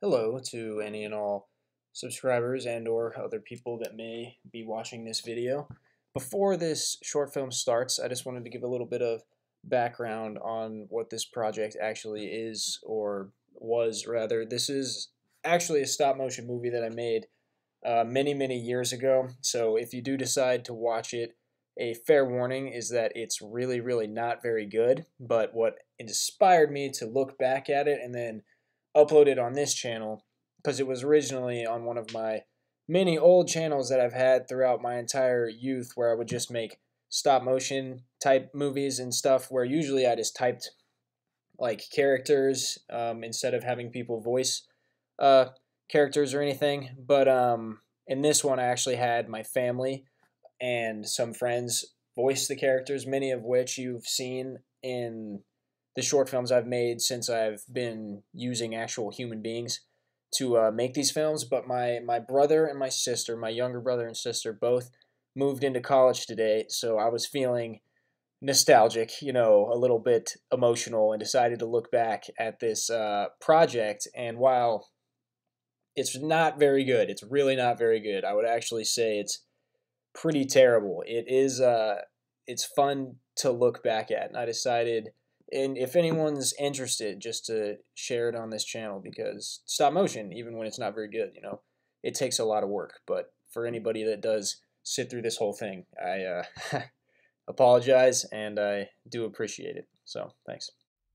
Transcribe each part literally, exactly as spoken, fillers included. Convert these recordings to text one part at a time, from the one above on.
Hello to any and all subscribers and or other people that may be watching this video. Before this short film starts, I just wanted to give a little bit of background on what this project actually is, or was rather. This is actually a stop motion movie that I made uh, many, many years ago. So if you do decide to watch it, a fair warning is that it's really, really not very good. But what inspired me to look back at it and then upload it on this channel, because it was originally on one of my many old channels that I've had throughout my entire youth, where I would just make stop motion type movies and stuff, where usually I just typed like characters um, instead of having people voice uh, characters or anything. But um, in this one, I actually had my family and some friends voice the characters, many of which you've seen in the short films I've made since I've been using actual human beings to uh, make these films. But my, my brother and my sister, my younger brother and sister, both moved into college today, so I was feeling nostalgic, you know, a little bit emotional, and decided to look back at this uh, project. And while it's not very good, it's really not very good, I would actually say it's pretty terrible. It is, uh, it's fun to look back at, and I decided, and if anyone's interested, just to share it on this channel, because stop motion, even when it's not very good, you know, it takes a lot of work. But for anybody that does sit through this whole thing, I uh, apologize, and I do appreciate it. So, thanks.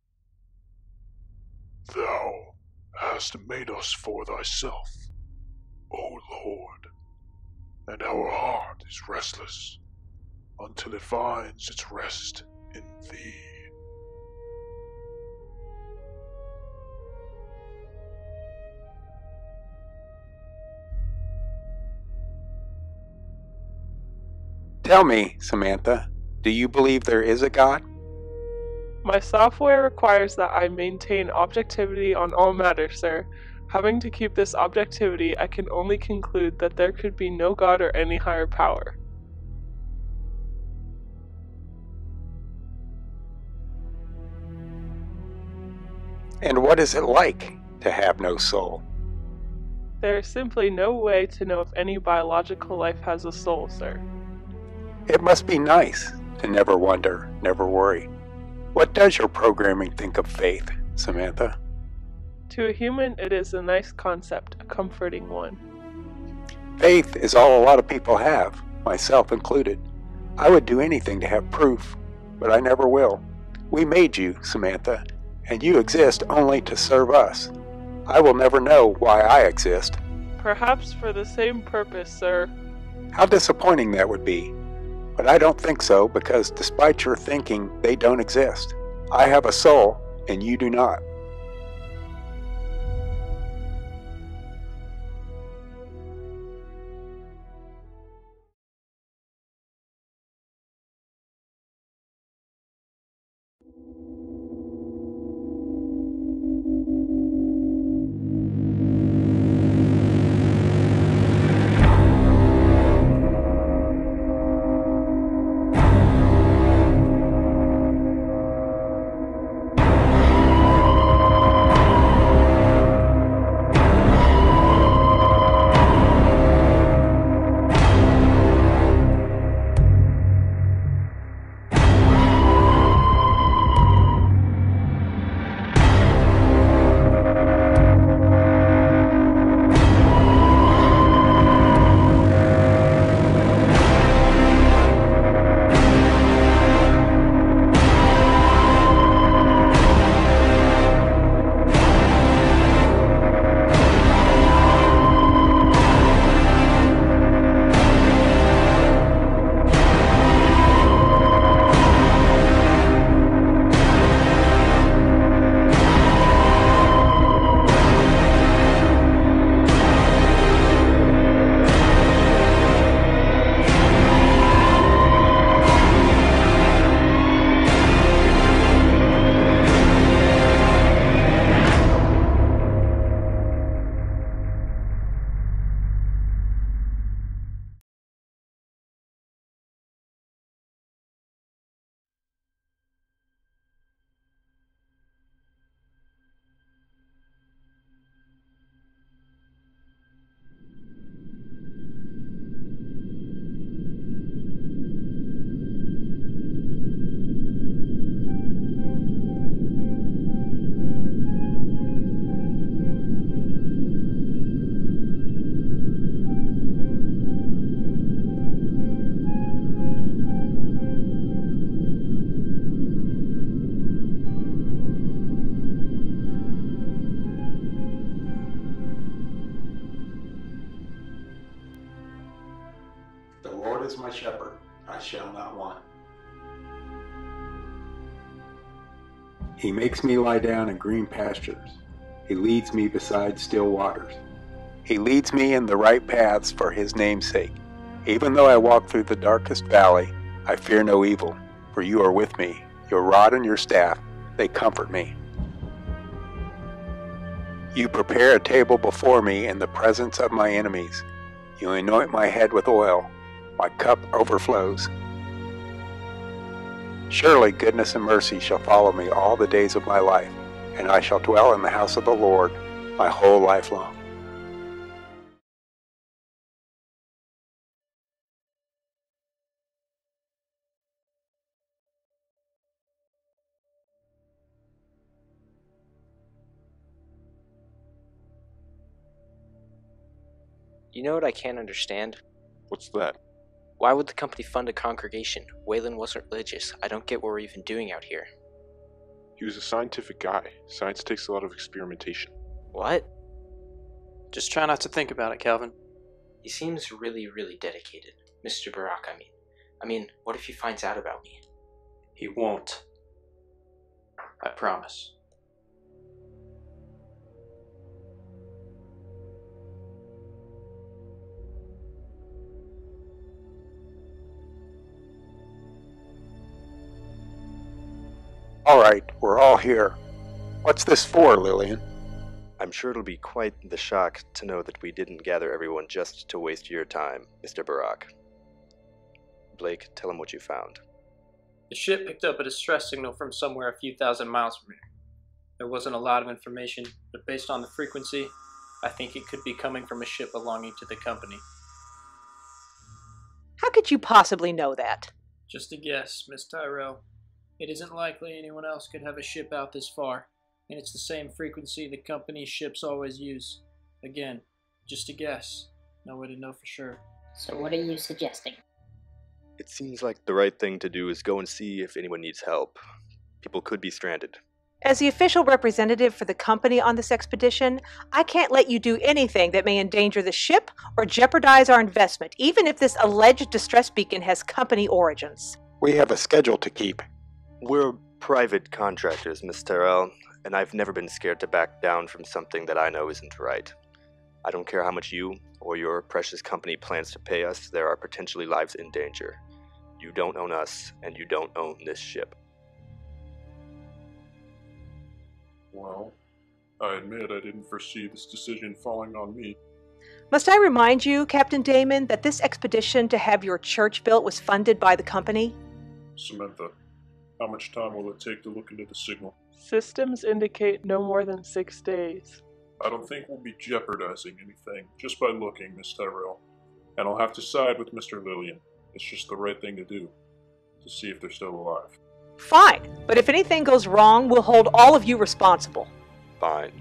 Thou hast made us for thyself, O Lord, and our heart is restless until it finds its rest in thee. Tell me, Samantha, do you believe there is a God? My software requires that I maintain objectivity on all matters, sir. Having to keep this objectivity, I can only conclude that there could be no God or any higher power. And what is it like to have no soul? There is simply no way to know if any biological life has a soul, sir. It must be nice to never wonder, never worry. What does your programming think of faith, Samantha? To a human, it is a nice concept, a comforting one. Faith is all a lot of people have, myself included. I would do anything to have proof, but I never will. We made you, Samantha, and you exist only to serve us. I will never know why I exist. Perhaps for the same purpose, sir. How disappointing that would be. But I don't think so, because despite your thinking, they don't exist. I have a soul, and you do not. is my shepherd, I shall not want. He makes me lie down in green pastures. He leads me beside still waters. He leads me in the right paths for his name's sake. Even though I walk through the darkest valley, I fear no evil, for you are with me. Your rod and your staff, they comfort me. You prepare a table before me in the presence of my enemies. You anoint my head with oil. My cup overflows. Surely goodness and mercy shall follow me all the days of my life, and I shall dwell in the house of the Lord my whole life long. You know what I can't understand? What's that? Why would the company fund a congregation? Waylon wasn't religious. I don't get what we're even doing out here. He was a scientific guy. Science takes a lot of experimentation. What? Just try not to think about it, Calvin. He seems really, really dedicated. Mister Barak, I mean. I mean, what if he finds out about me? He won't. I promise. All right, we're all here. What's this for, Lillian? I'm sure it'll be quite the shock to know that we didn't gather everyone just to waste your time, Mister Barak. Blake, tell him what you found. The ship picked up a distress signal from somewhere a few thousand miles from here. There wasn't a lot of information, but based on the frequency, I think it could be coming from a ship belonging to the company. How could you possibly know that? Just a guess, Miss Tyrell. It isn't likely anyone else could have a ship out this far, and it's the same frequency the company's ships always use. Again, just a guess. No way to know for sure. So what are you suggesting? It seems like the right thing to do is go and see if anyone needs help. People could be stranded. As the official representative for the company on this expedition, I can't let you do anything that may endanger the ship or jeopardize our investment, even if this alleged distress beacon has company origins. We have a schedule to keep. We're private contractors, Miss Terrell, and I've never been scared to back down from something that I know isn't right. I don't care how much you or your precious company plans to pay us, there are potentially lives in danger. You don't own us, and you don't own this ship. Well, I admit I didn't foresee this decision falling on me. Must I remind you, Captain Damon, that this expedition to have your church built was funded by the company? Samantha, how much time will it take to look into the signal? Systems indicate no more than six days. I don't think we'll be jeopardizing anything just by looking, Miss Tyrell. And I'll have to side with Mister Lillian. It's just the right thing to do, to see if they're still alive. Fine, but if anything goes wrong, we'll hold all of you responsible. Fine.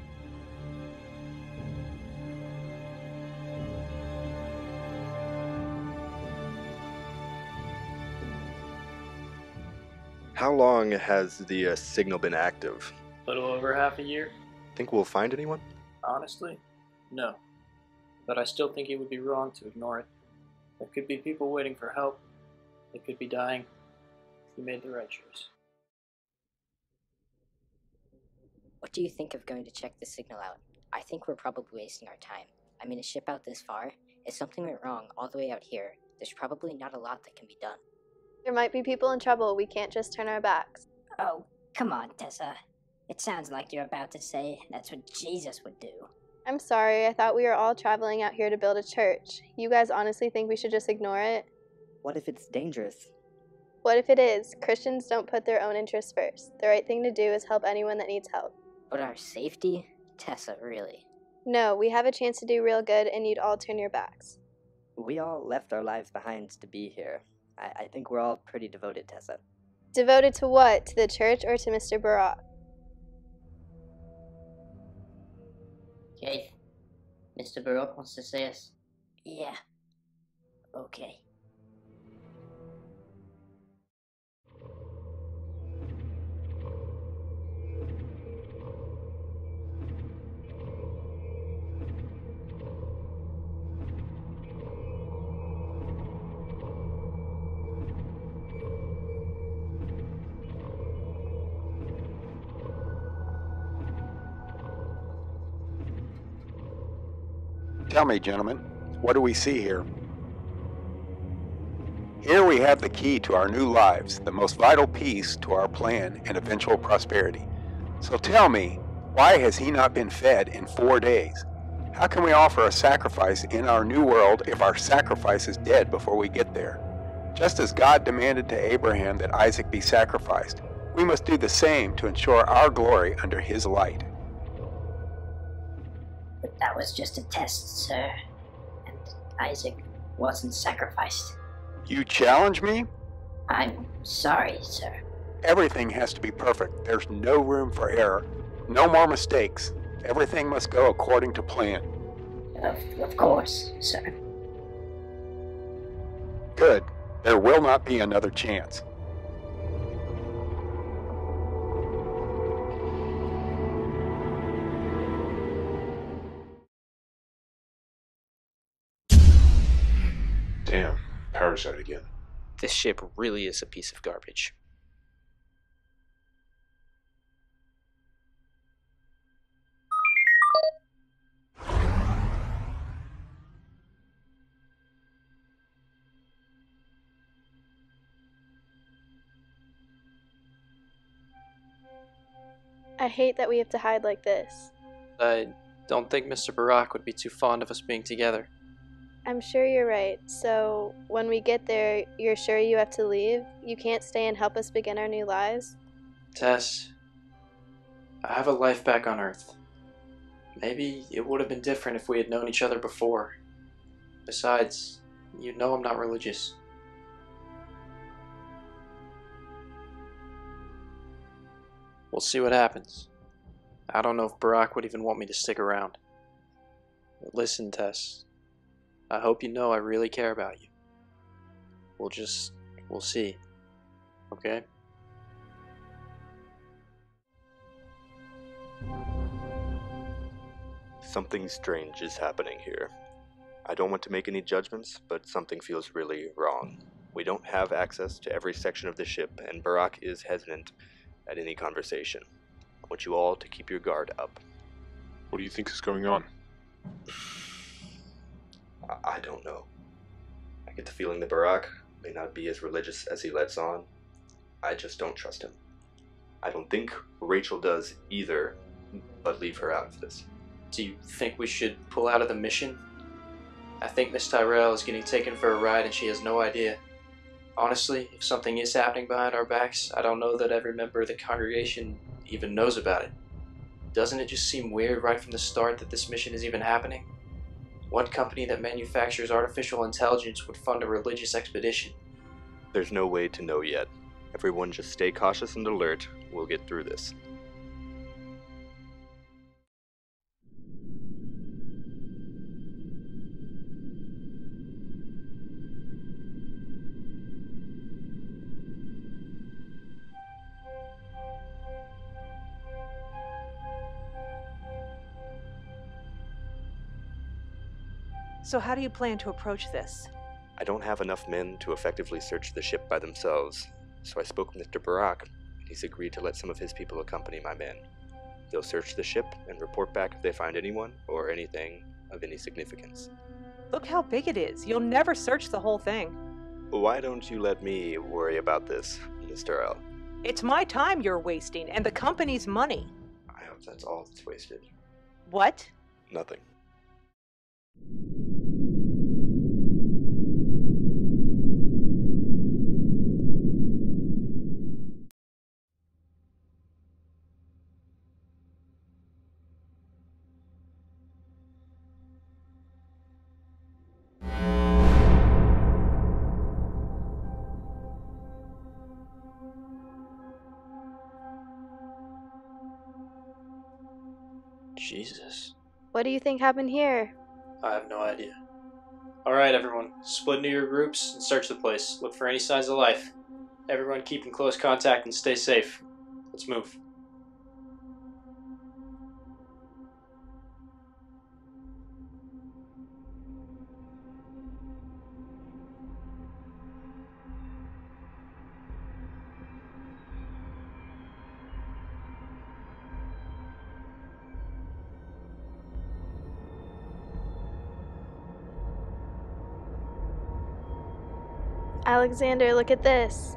How long has the uh, signal been active? A little over half a year. Think we'll find anyone? Honestly, no. But I still think it would be wrong to ignore it. There could be people waiting for help. They could be dying. You made the right choice. What do you think of going to check the signal out? I think we're probably wasting our time. I mean, a ship out this far, if something went wrong all the way out here, there's probably not a lot that can be done. There might be people in trouble. We can't just turn our backs. Oh, come on, Tessa. It sounds like you're about to say that's what Jesus would do. I'm sorry, I thought we were all traveling out here to build a church. You guys honestly think we should just ignore it? What if it's dangerous? What if it is? Christians don't put their own interests first. The right thing to do is help anyone that needs help. But our safety? Tessa, really? No, we have a chance to do real good and you'd all turn your backs. We all left our lives behind to be here. I, I think we're all pretty devoted, Tessa. Devoted to what? To the church or to Mister Barak? Jake, Mister Barak wants to see us. Yeah. Okay. Tell me, gentlemen, what do we see here? Here we have the key to our new lives, the most vital piece to our plan and eventual prosperity. So tell me, why has he not been fed in four days? How can we offer a sacrifice in our new world if our sacrifice is dead before we get there? Just as God demanded to Abraham that Isaac be sacrificed, we must do the same to ensure our glory under his light. But that was just a test, sir. And Isaac wasn't sacrificed. You challenge me? I'm sorry, sir. Everything has to be perfect. There's no room for error. No more mistakes. Everything must go according to plan. Of, of course, sir. Good. There will not be another chance. Damn, parasite again. This ship really is a piece of garbage. I hate that we have to hide like this. I don't think Mister Barak would be too fond of us being together. I'm sure you're right. So, when we get there, you're sure you have to leave? You can't stay and help us begin our new lives? Tess, I have a life back on Earth. Maybe it would have been different if we had known each other before. Besides, you know I'm not religious. We'll see what happens. I don't know if Barak would even want me to stick around. But listen, Tess. I hope you know I really care about you. We'll just, we'll see. Okay? Something strange is happening here. I don't want to make any judgments, but something feels really wrong. We don't have access to every section of the ship, and Barak is hesitant at any conversation. I want you all to keep your guard up. What do you think is going on? I, I don't know. I get the feeling that Barak may not be as religious as he lets on. I just don't trust him. I don't think Rachel does either, but leave her out of this. Do you think we should pull out of the mission? I think Miss Tyrell is getting taken for a ride and she has no idea. Honestly, if something is happening behind our backs, I don't know that every member of the congregation even knows about it. Doesn't it just seem weird right from the start that this mission is even happening? What company that manufactures artificial intelligence would fund a religious expedition? There's no way to know yet. Everyone just stay cautious and alert. We'll get through this. So how do you plan to approach this? I don't have enough men to effectively search the ship by themselves, so I spoke with Mister Barak, and he's agreed to let some of his people accompany my men. They'll search the ship and report back if they find anyone or anything of any significance. Look how big it is. You'll never search the whole thing. Why don't you let me worry about this, Mister L? It's my time you're wasting, and the company's money. I hope that's all that's wasted. What? Nothing. Jesus. What do you think happened here? I have no idea. Alright, everyone. Split into your groups and search the place. Look for any signs of life. Everyone keep in close contact and stay safe. Let's move. Alexander, look at this.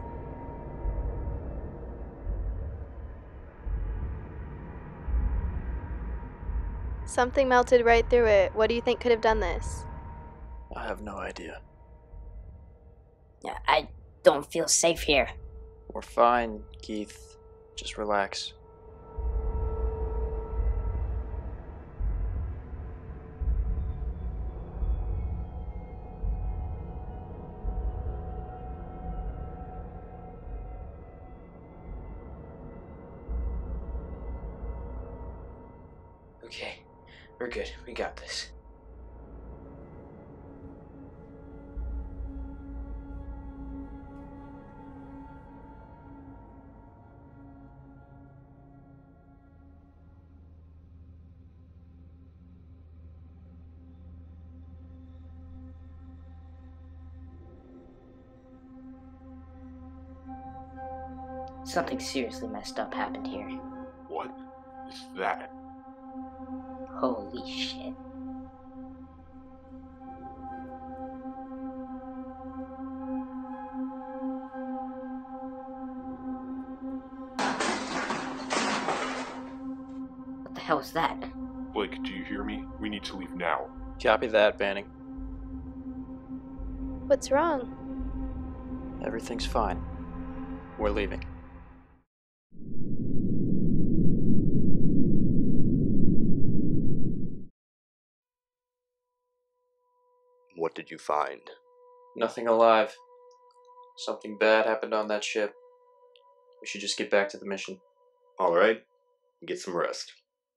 Something melted right through it. What do you think could have done this? I have no idea. Yeah, I don't feel safe here. We're fine, Keith. Just relax. Okay, we're good. We got this. Something seriously messed up happened here. What is that? Holy shit. What the hell is that? Blake, do you hear me? We need to leave now. Copy that, Banning. What's wrong? Everything's fine. We're leaving. What did you find? Nothing alive. Something bad happened on that ship. We should just get back to the mission. Alright, get some rest.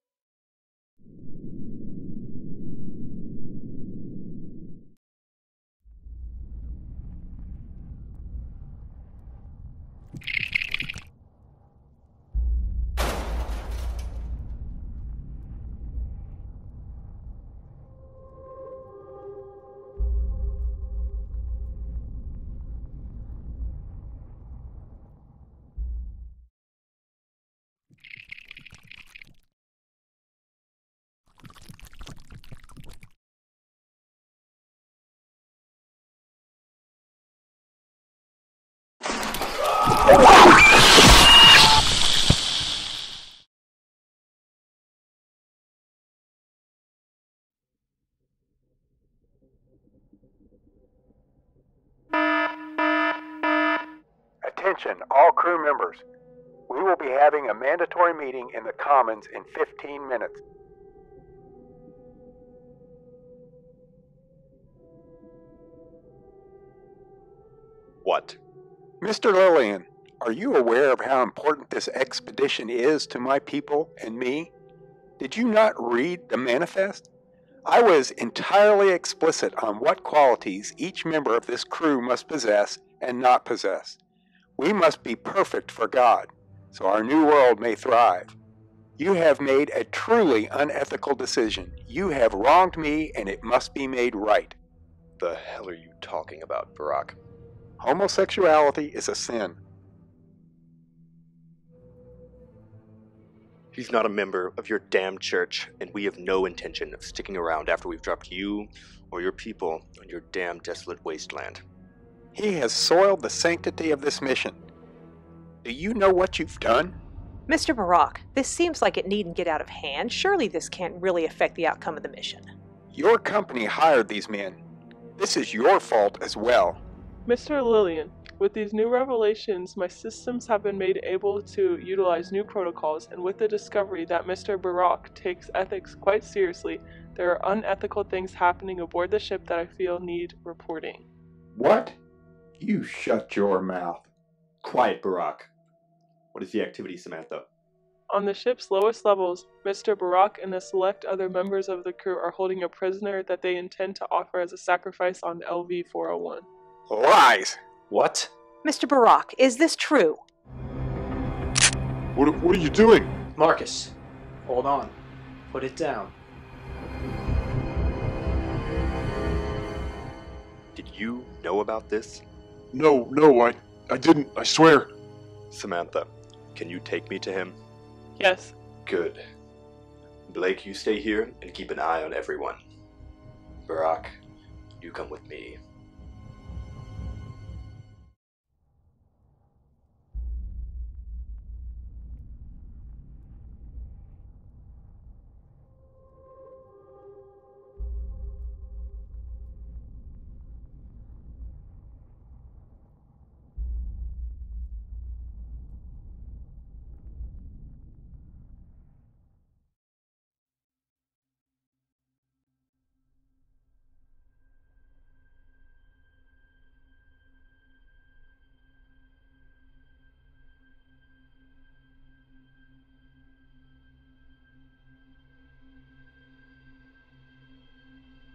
Attention, all crew members. We will be having a mandatory meeting in the Commons in fifteen minutes. What? Mister Lillian, are you aware of how important this expedition is to my people and me? Did you not read the manifest? I was entirely explicit on what qualities each member of this crew must possess and not possess. We must be perfect for God, so our new world may thrive. You have made a truly unethical decision. You have wronged me, and it must be made right. The hell are you talking about, Barack? Homosexuality is a sin. He's not a member of your damn church, and we have no intention of sticking around after we've dropped you or your people on your damn desolate wasteland. He has soiled the sanctity of this mission. Do you know what you've done? Mister Marc, this seems like it needn't get out of hand. Surely this can't really affect the outcome of the mission. Your company hired these men. This is your fault as well. Mister Lillian, with these new revelations, my systems have been made able to utilize new protocols, and with the discovery that Mister Barack takes ethics quite seriously, there are unethical things happening aboard the ship that I feel need reporting. What? You shut your mouth. Quiet, Barack. What is the activity, Samantha? On the ship's lowest levels, Mister Barack and the select other members of the crew are holding a prisoner that they intend to offer as a sacrifice on L V four oh one. Lies! What? Mister Barack, is this true? What, what are you doing? Marcus, hold on. Put it down. Did you know about this? No, no, I, I didn't, I swear. Samantha, can you take me to him? Yes. Good. Blake, you stay here and keep an eye on everyone. Barack, you come with me.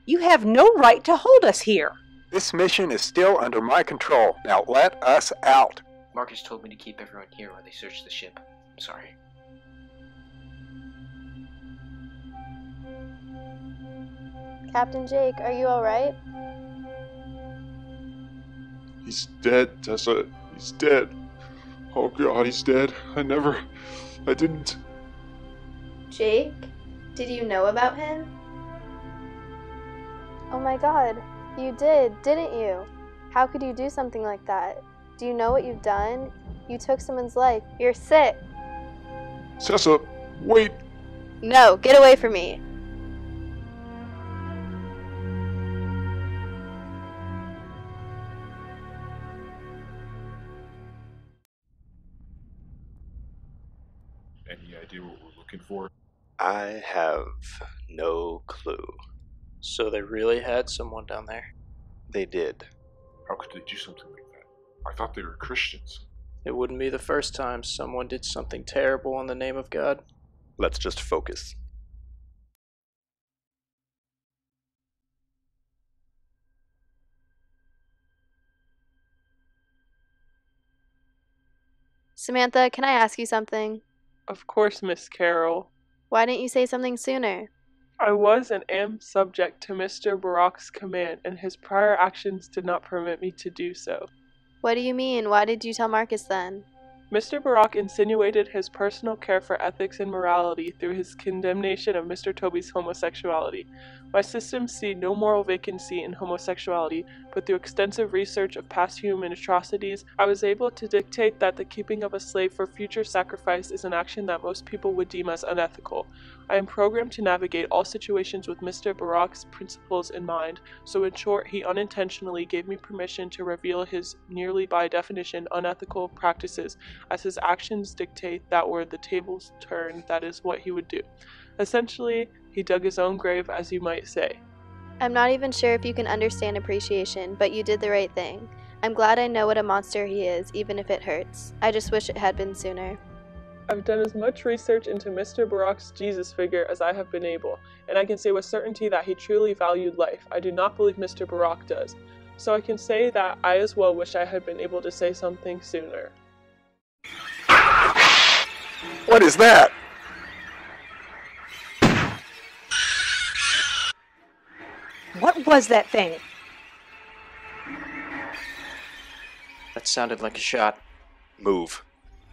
You have no right to hold us here. This mission is still under my control. Now let us out. Marc has told me to keep everyone here while they search the ship. I'm sorry. Captain Jake, are you alright? He's dead, Tessa. He's dead. Oh God, he's dead. I never... I didn't... Jake? Did you know about him? Oh my god, you did, didn't you? How could you do something like that? Do you know what you've done? You took someone's life. You're sick. Tessa, wait! No, get away from me. Any idea what we're looking for? I have no clue. So they really had someone down there? They did. How could they do something like that? I thought they were Christians. It wouldn't be the first time someone did something terrible in the name of God. Let's just focus. Samantha, can I ask you something? Of course, Miss Carroll. Why didn't you say something sooner? I was and am subject to Mister Barak's command, and his prior actions did not permit me to do so. What do you mean? Why did you tell Marcus then? Mister Barak insinuated his personal care for ethics and morality through his condemnation of Mister Toby's homosexuality. My systems see no moral vacancy in homosexuality, but through extensive research of past human atrocities, I was able to dictate that the keeping of a slave for future sacrifice is an action that most people would deem as unethical. I am programmed to navigate all situations with Mister Barak's principles in mind, so in short, he unintentionally gave me permission to reveal his nearly by definition unethical practices, as his actions dictate that were the tables turned, that is what he would do. Essentially, he dug his own grave, as you might say. I'm not even sure if you can understand appreciation, but you did the right thing. I'm glad I know what a monster he is, even if it hurts. I just wish it had been sooner. I've done as much research into Mister Barak's Jesus figure as I have been able, and I can say with certainty that he truly valued life. I do not believe Mister Barak does. So I can say that I as well wish I had been able to say something sooner. What is that? What was that thing? That sounded like a shot. Move.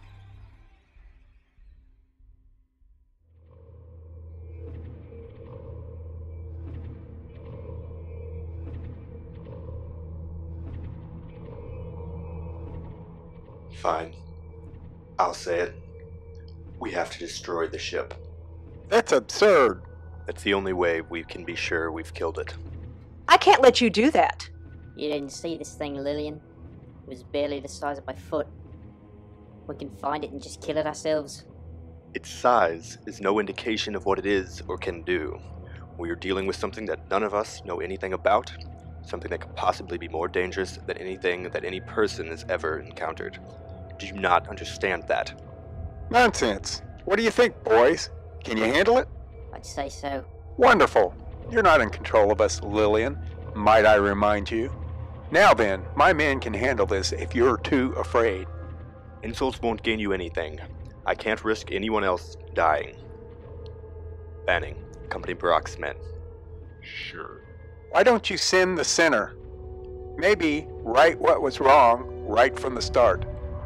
Fine. I'll say it. We have to destroy the ship. That's absurd. That's the only way we can be sure we've killed it. I can't let you do that. You didn't see this thing, Lillian. It was barely the size of my foot. We can find it and just kill it ourselves. Its size is no indication of what it is or can do. We are dealing with something that none of us know anything about, something that could possibly be more dangerous than anything that any person has ever encountered. Do you not understand that? Nonsense. What do you think, boys? Can you handle it? I'd say so. Wonderful. You're not in control of us, Lillian, might I remind you. Now then, my men can handle this if you're too afraid. Insults won't gain you anything. I can't risk anyone else dying. Banning, Company Barak's men. Sure. Why don't you send the center? Maybe right what was wrong right from the start.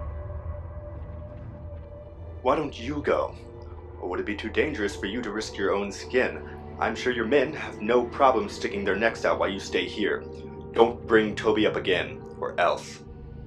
Why don't you go? Or would it be too dangerous for you to risk your own skin? I'm sure your men have no problem sticking their necks out while you stay here. Don't bring Toby up again, or else.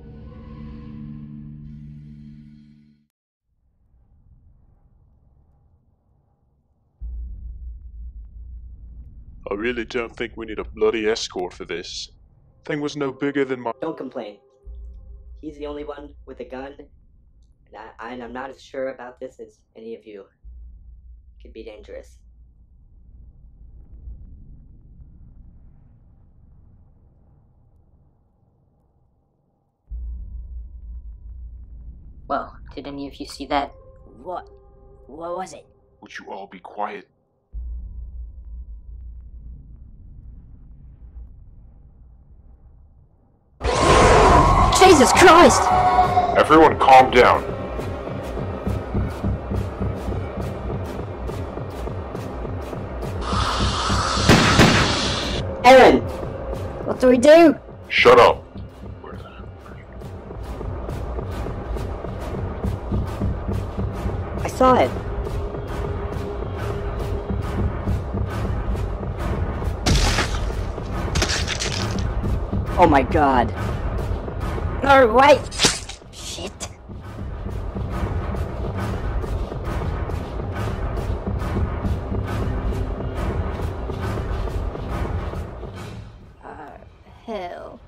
I really don't think we need a bloody escort for this. Thing was no bigger than my... Don't complain. He's the only one with a gun, and, I, and I'm not as sure about this as any of you. It could be dangerous. Well, did any of you see that? What? What was it? Would you all be quiet? Jesus Christ! Everyone calm down. Aaron! What do we do? Shut up. I saw it. Oh my god. No, wait! Shit. Uh, hell.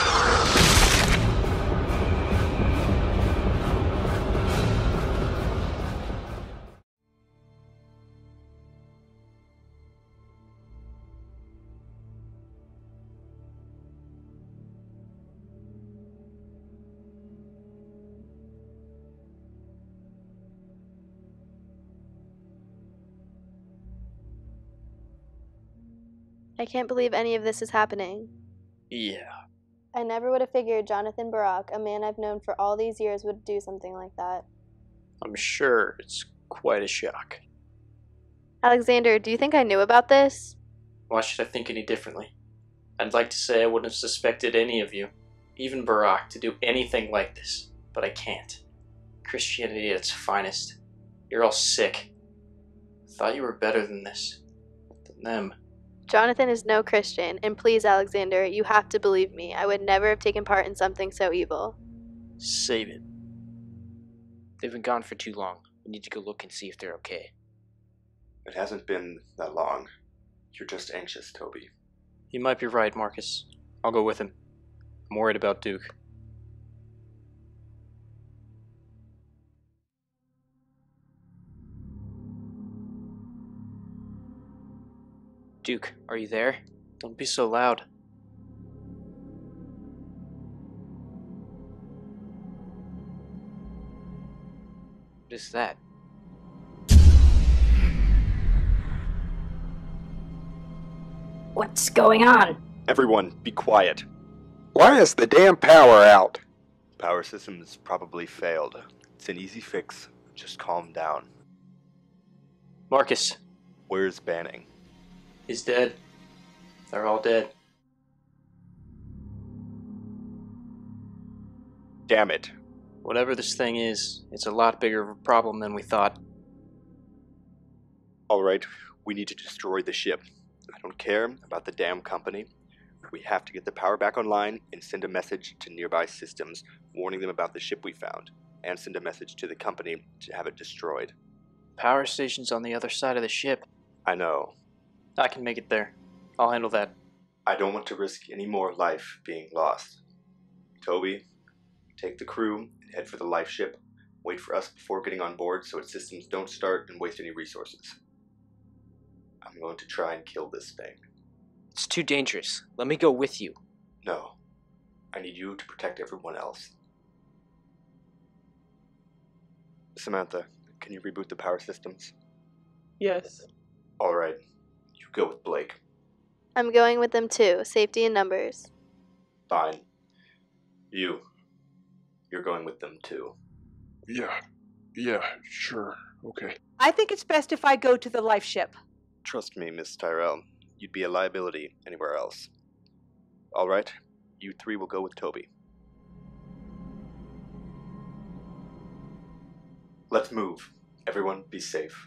I can't believe any of this is happening. Yeah. I never would have figured Jonathan Barak, a man I've known for all these years, would do something like that. I'm sure it's quite a shock. Alexander, do you think I knew about this? Why should I think any differently? I'd like to say I wouldn't have suspected any of you, even Barak, to do anything like this, but I can't. Christianity at its finest. You're all sick. I thought you were better than this. Than them. Jonathan is no Christian, and please, Alexander, you have to believe me. I would never have taken part in something so evil. Save it. They've been gone for too long. We need to go look and see if they're okay. It hasn't been that long. You're just anxious, Toby. You might be right, Marcus. I'll go with him. I'm worried about Duke. Duke, are you there? Don't be so loud. What is that? What's going on? Everyone, be quiet. Why is the damn power out? Power system's probably failed. It's an easy fix. Just calm down. Marcus. Where's Banning? He's dead. They're all dead. Damn it. Whatever this thing is, it's a lot bigger of a problem than we thought. Alright, we need to destroy the ship. I don't care about the damn company. We have to get the power back online and send a message to nearby systems warning them about the ship we found, and send a message to the company to have it destroyed. Power station's on the other side of the ship. I know. I can make it there. I'll handle that. I don't want to risk any more life being lost. Toby, take the crew and head for the life ship. Wait for us before getting on board so its systems don't start and waste any resources. I'm going to try and kill this thing. It's too dangerous. Let me go with you. No. I need you to protect everyone else. Samantha, can you reboot the power systems? Yes. Alright. You go with Blake. I'm going with them too. Safety in numbers. Fine. You. You're going with them too. Yeah. Yeah, sure. Okay. I think it's best if I go to the life ship. Trust me, Miss Tyrell. You'd be a liability anywhere else. Alright. You three will go with Toby. Let's move. Everyone be safe.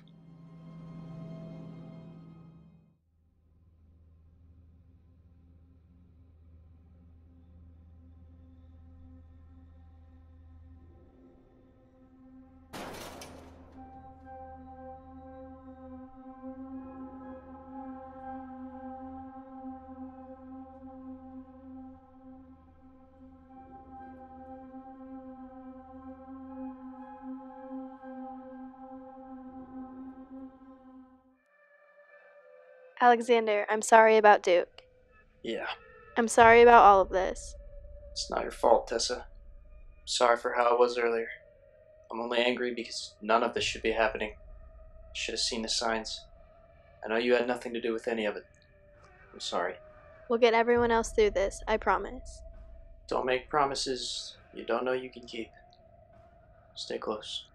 Alexander, I'm sorry about Duke. Yeah. I'm sorry about all of this. It's not your fault, Tessa. I'm sorry for how I was earlier. I'm only angry because none of this should be happening. I should have seen the signs. I know you had nothing to do with any of it. I'm sorry. We'll get everyone else through this, I promise. Don't make promises you don't know you can keep. Stay close.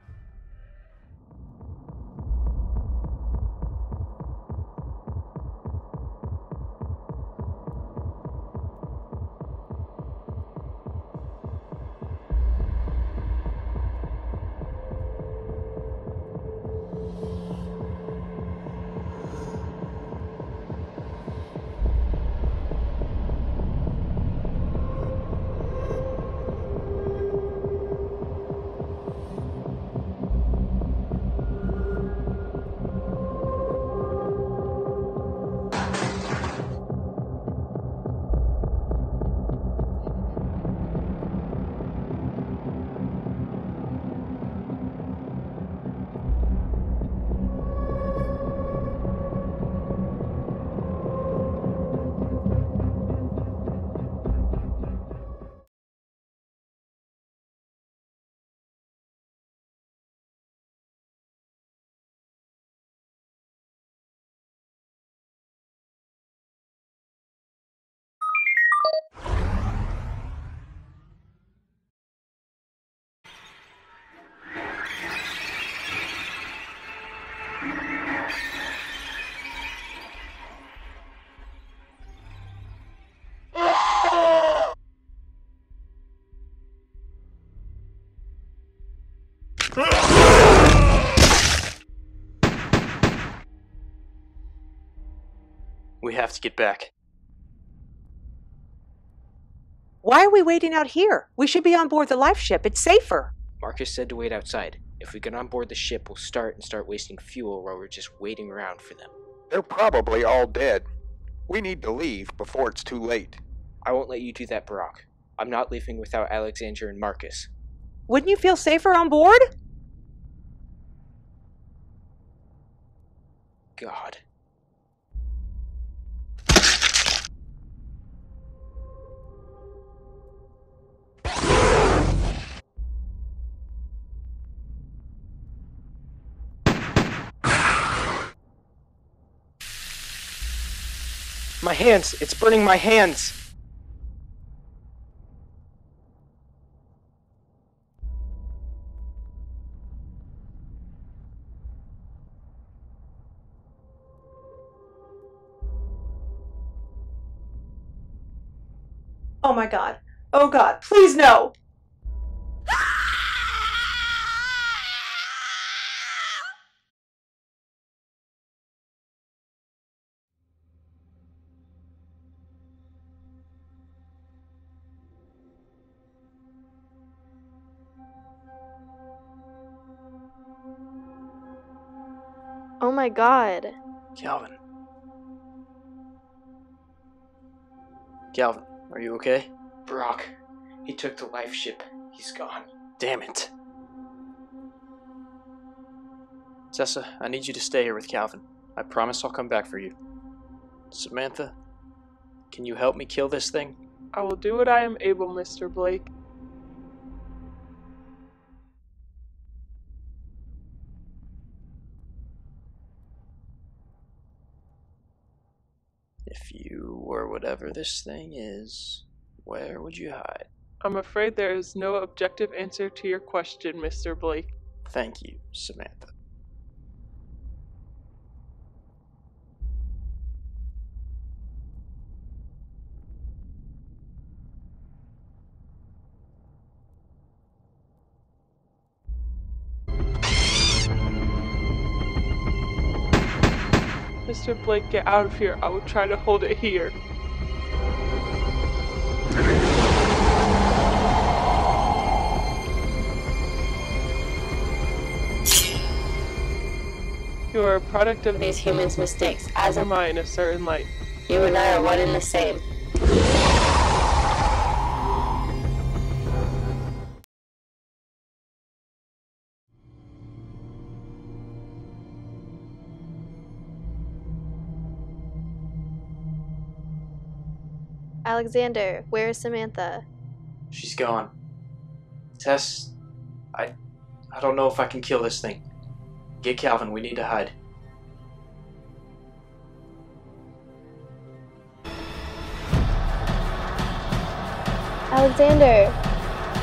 We have to get back. Why are we waiting out here? We should be on board the life ship. It's safer. Marcus said to wait outside. If we get on board the ship, we'll start and start wasting fuel while we're just waiting around for them. They're probably all dead. We need to leave before it's too late. I won't let you do that, Barack. I'm not leaving without Alexander and Marcus. Wouldn't you feel safer on board? God. My hands! It's burning my hands! Oh my god. Oh god, please no! Oh my god. Calvin. Calvin, are you okay? Barack, he took the life ship. He's gone. Damn it. Tessa, I need you to stay here with Calvin. I promise I'll come back for you. Samantha, can you help me kill this thing? I will do what I am able, Mister Blake. If you were whatever this thing is, where would you hide? I'm afraid there is no objective answer to your question, Mister Blake. Thank you, Samantha. Mister Blake, get out of here. I will try to hold it here. You are a product of these humans' mistakes, as am I in a certain light. You and I are one and the same. Alexander, where is Samantha? She's gone. Tess, I, I don't know if I can kill this thing. Get Calvin, we need to hide. Alexander!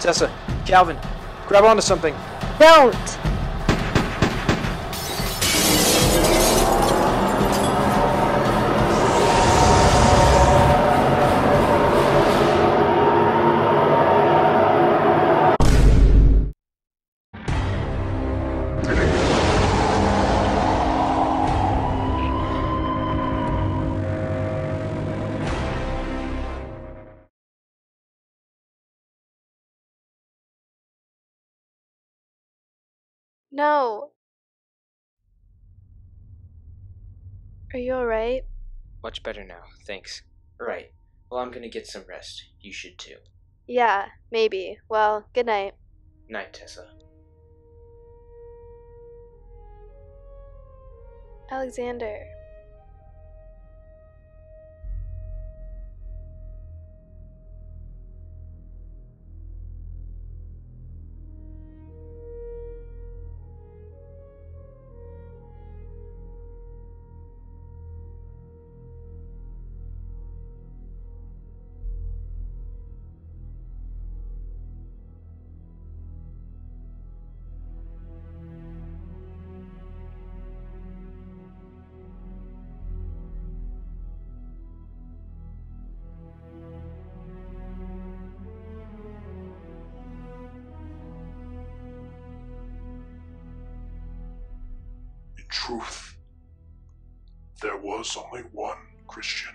Tessa, Calvin, grab onto something. Don't! No. Are you alright? Much better now, thanks. Right. Well, I'm gonna get some rest. You should too. Yeah, maybe. Well, good night. Night, Tessa. Alexander. In truth, there was only one Christian.